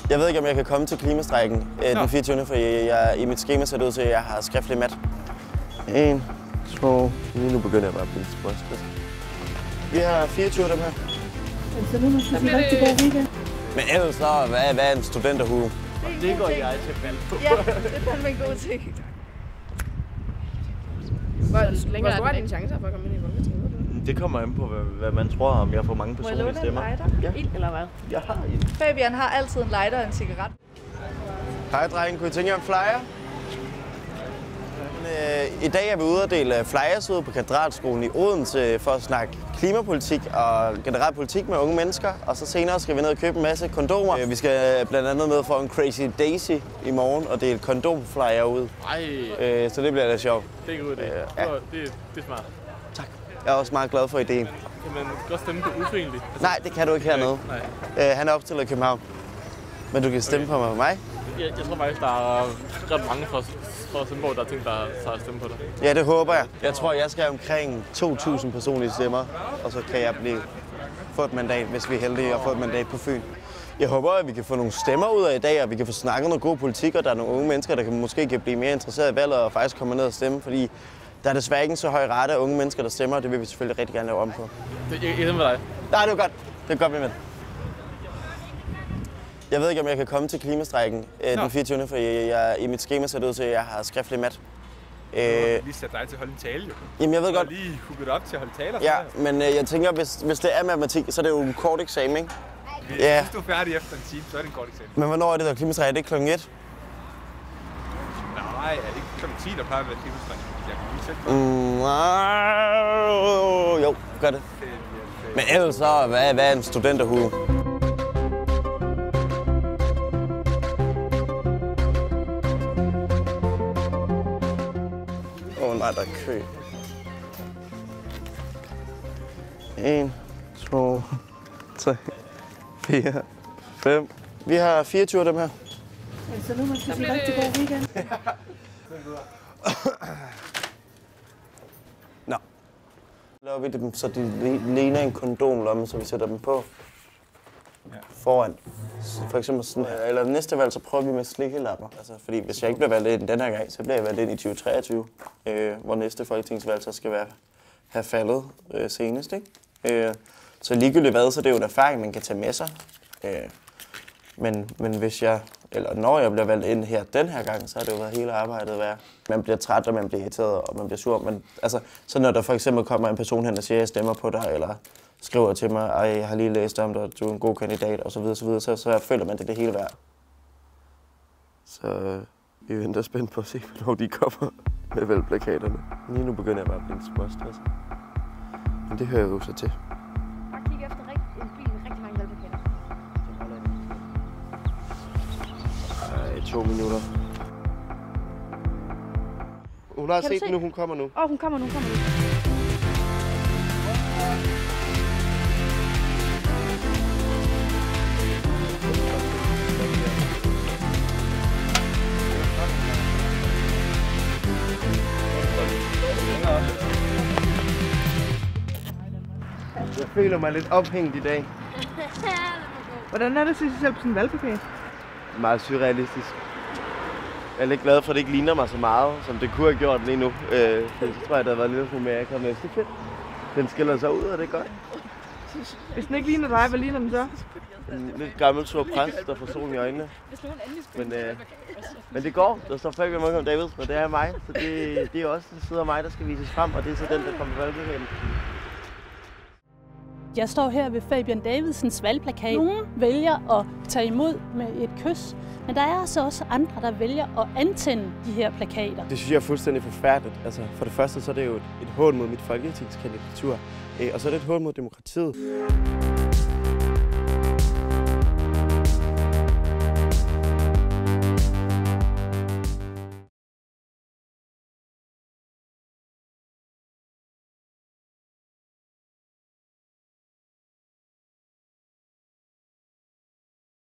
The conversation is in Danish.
Jeg ved ikke, om jeg kan komme til klimastrejken den 24. fordi jeg i mit schema ser det ud til, at jeg har skriftlig mat. 1, 2, nu begynder jeg bare at blive spørgsmål. Vi har 24 af dem her. Så nu måske en rigtig god weekend. Men ellers så, hvad er en studenterhue? Det går jeg til valg på. Ja, det er fandme en god ting. Hvor store er dine chancer for at komme ind i Folketinget? Det kommer an på, hvad man tror, om jeg får mange personlige stemmer. Må jeg låne en lighter? Ja. Eller hvad? Jeg har en. Fabian har altid en lighter og en cigaret. Hej drenge, kunne I tænke jer en flyer? I dag er vi ude at dele flyers ude på Katedralskolen i Odense for at snakke klimapolitik og generelt politik med unge mennesker. Og så senere skal vi ned og købe en masse kondomer. Vi skal blandt andet ned for en Crazy Daisy i morgen og dele kondomflyer ud. Ej. Så det bliver lidt sjovt. Det er en god idé. Ja. Det er smart. Tak. Jeg er også meget glad for ideen. Kan man godt stemme på uforenligt? Nej, det kan du ikke hernede. Han er opstillet i København. Men du kan stemme på mig. Jeg tror faktisk, der er ret mange for at stemme på, der er ting, der tager stemme på dig. Ja, det håber jeg. Jeg tror, jeg skal omkring 2.000 personlige stemmer, og så kan jeg få et mandat, hvis vi er heldige, og få et mandat på Fyn. Jeg håber, at vi kan få nogle stemmer ud af i dag, og vi kan få snakket noget god politik, og der er nogle unge mennesker, der måske kan blive mere interesseret i valget og faktisk komme ned og stemme, fordi der er desværre ikke en så høj rate af unge mennesker, der stemmer, og det vil vi selvfølgelig rigtig gerne lave om på. Jeg er med dig. Nej, det er godt. Det er godt, vi med. Jeg ved ikke, om jeg kan komme til klimastrejken den 24. fordi jeg i mit schema ser det ud til, at jeg har skriftlig mat. Du har lige sat dig til at holde en tale, jo. Jamen, jeg ved godt. Du har lige hooket op til at holde taler. Ja, men jeg tænker, hvis det er matematik, så er det jo en kort eksamen, ikke? Hvis du er færdig efter en time, så er det en kort eksamen. Men hvornår er det der klimastrejk? Er det klokken 1? Nej, er det ikke klokken 10, der plejer at være klimastrejk? Jeg kan lige sætte Jo, gør det. Men ellers så, hvad er en studenterhue? Nej, der er kø. 1, 2, 3, 4, 5. Vi har 24 af dem her. Så nu måske en rigtig god weekend. Nå. Laver vi dem, så de ligner en kondomlomme, så vi sætter dem på foran. For eksempel sådan her. Eller næste valg, så prøver vi med slikkelapper. Altså, fordi hvis jeg ikke bliver valgt ind den her gang, så bliver jeg valgt ind i 2023, hvor næste folketingsvalg så skal have faldet senest. Ikke? Så ligegyldigt hvad, så det er jo en erfaring, man kan tage med sig. Men hvis når jeg bliver valgt ind her den her gang, så har det jo været hele arbejdet værd. Man bliver træt, og man bliver irriteret, og man bliver sur. Men altså, så når der for eksempel kommer en person hen og siger, at jeg stemmer på dig, eller skriver til mig, at jeg har lige læst om dig, at du er en god kandidat, og så videre, så føler man det hele værd. Så vi venter spændt på at se, hvornår de kommer med valgplakaterne. Lige nu begynder jeg bare at blive småstresset. Men det hører jo så til. Bare kig efter en bil med rigtig mange valgplakater. 2 minutter. Hun har set den nu, hun kommer nu. Hun kommer nu. Jeg føler mig lidt ophængt i dag. Hvordan er det at se sig selv på sådan en valgplakat? Meget surrealistisk. Jeg er lidt glad for, at det ikke ligner mig så meget, som det kunne have gjort lige nu. Så tror jeg, der har været lidt for mere kommet efter fedt. Den skiller sig ud, og det er godt. Hvis den ikke ligner dig, hvad ligner den så? En lidt gammel sur præst, der får solen i øjnene. Men det går. Der står Fabian Munk Davidsen, og det er mig. Så det er også den side af mig, der skal vises frem, og det er så den, der kommer på valgplakaten. Jeg står her ved Fabian Davidsens valgplakat. Nogle vælger at tage imod med et kys, men der er altså også andre, der vælger at antænde de her plakater. Det synes jeg er fuldstændig forfærdeligt. Altså, for det første så er det jo et hån mod mit folketingskandidatur, og så er det et hån mod demokratiet.